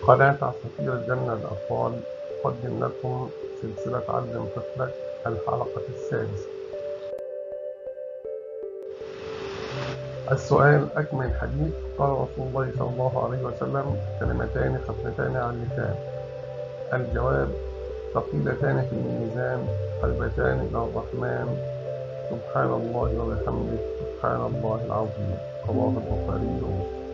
قناة عصافير الجنة للأطفال تقدم لكم سلسلة علم طفلك الحلقة السادسة. السؤال: أكمل الحديث. قال رسول الله صلى الله عليه وسلم: كلمتان خفيفتان على اللسان. الجواب: ثقيلتان في الميزان، حبيبتان إلى الرحمن، سبحان الله وبحمده، سبحان الله العظيم. رواه البخاري ومسلم.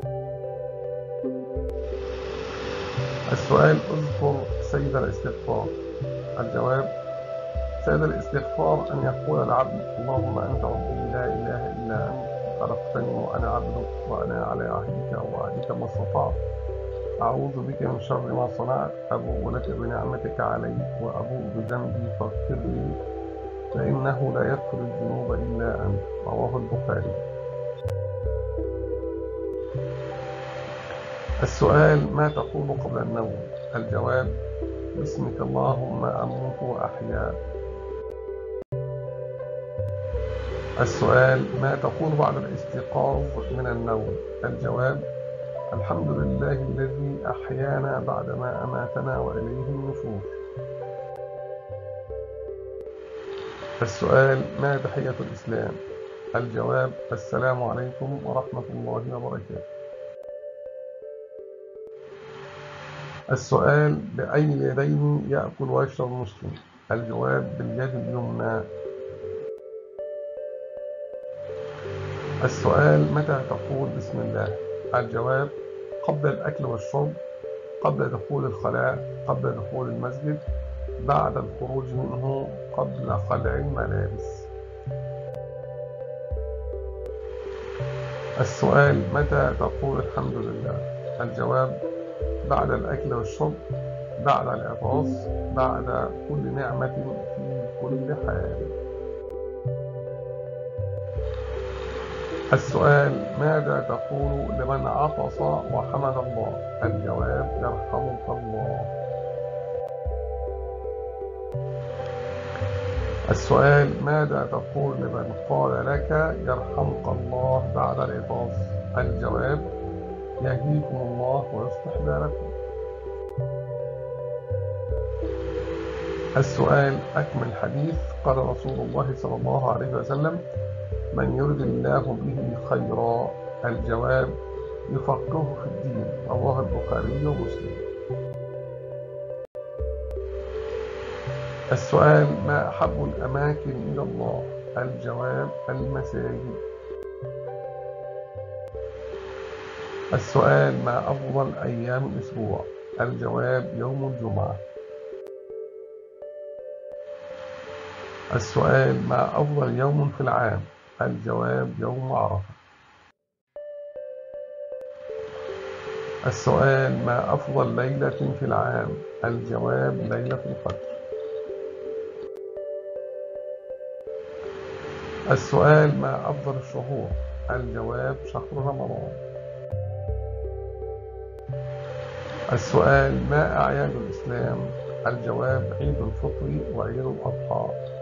السؤال: اذكر سيد الاستغفار. الجواب: سيد الاستغفار أن يقول العبد: اللهم أنت ربي لا إله إلا أنت، خلقتني وأنا عبدك وأنا على عهدك ووعدك ما استطعت، أعوذ بك من شر ما صنعت، أبوء لك بنعمتك علي وأبوء بذنبي فاغفر لي فإنه لا يغفر الذنوب إلا أنت. رواه البخاري. السؤال: ما تقول قبل النوم؟ الجواب: باسمك اللهم أموت وأحيا. السؤال: ما تقول بعد الاستيقاظ من النوم؟ الجواب: الحمد لله الذي أحيانا بعدما أماتنا وإليه النشور. السؤال: ما تحية الإسلام؟ الجواب: السلام عليكم ورحمة الله وبركاته. السؤال: بأي اليدين يأكل ويشرب المسلم؟ الجواب: باليد اليمنى. السؤال: متى تقول بسم الله؟ الجواب: قبل الأكل والشرب، قبل دخول الخلاء، قبل دخول المسجد، بعد الخروج منه، قبل خلع الملابس. السؤال: متى تقول الحمد لله؟ الجواب: بعد الأكل والشرب، بعد العطاس، بعد كل نعمة في كل حال. السؤال: ماذا تقول لمن عطس وحمد الله؟ الجواب: يرحمك الله. السؤال: ماذا تقول لمن قال لك يرحمك الله بعد العطاس؟ الجواب: يهديكم الله ويصلح بالكم. السؤال: أكمل الحديث. قال رسول الله صلى الله عليه وسلم: من يرد الله به خيرا. الجواب: يفقهه في الدين. رواه البخاري ومسلم. السؤال: ما أحب الأماكن إلى الله؟ الجواب: المساجد. السؤال: ما أفضل أيام الأسبوع؟ الجواب: يوم الجمعة. السؤال: ما أفضل يوم في العام؟ الجواب: يوم عرفة. السؤال: ما أفضل ليلة في العام؟ الجواب: ليلة القدر. السؤال: ما أفضل الشهور؟ الجواب: شهر رمضان. السؤال: ما أعياد الإسلام؟ الجواب: عيد الفطر وعيد الأضحى.